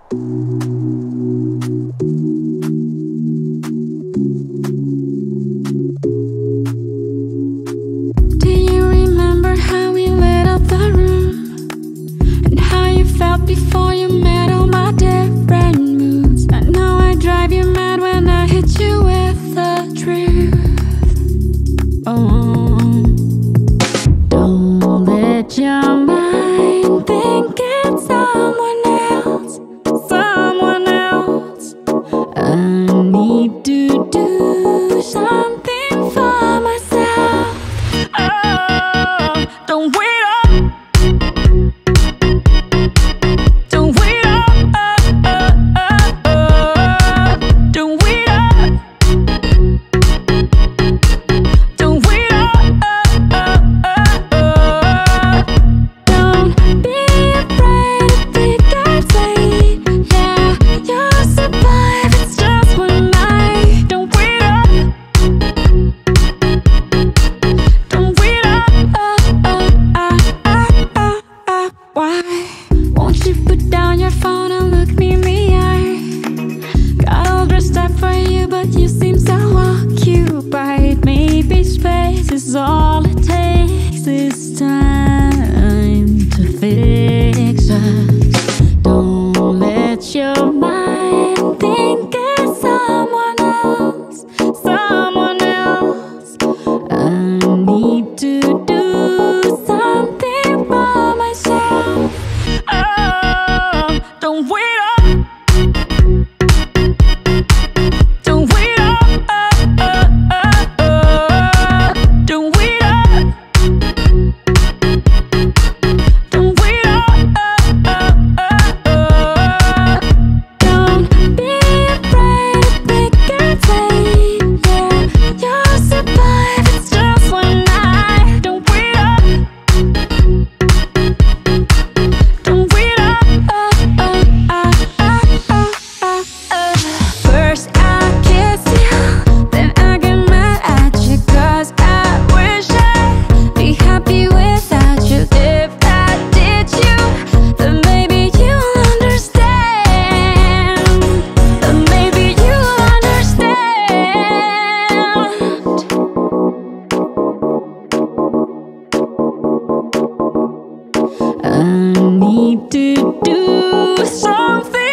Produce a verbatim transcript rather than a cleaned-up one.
Do you remember how we lit up the room? And how you felt before you met all my different moods? I know I drive you mad when I hit you with the truth. Oh, don't let your mind think it's someone else, someone else. I need to do something for myself. Oh, don't wait up, don't wait up, oh, oh, oh, oh. Don't wait up, don't wait up, oh, oh, oh, oh. Don't be afraid to think I'd say, yeah, you'll survive, it's just one night. Don't wait up, don't wait up, oh, oh, ah, ah, ah, ah. Why won't you put down your phone and look me in the eye? Got all dressed up for you, but you seem so occupied. Maybe space is all it takes this time to fix us. Don't let your mind think it's someone else, someone else. I need to do something for myself. Oh, don't wait up, don't wait up, oh, oh, oh, oh. Don't wait up, don't wait up, oh, oh, oh, oh. Don't be afraid to think and say, yeah, you'll survive, it's just one night. Don't wait up, don't wait up, oh, oh, ah, ah, ah, ah, ah. First I kiss you, then I get mad at you, 'cause I wish I'd be happy without you. If I did you, then maybe you'll understand, then maybe you'll understand. I need to do something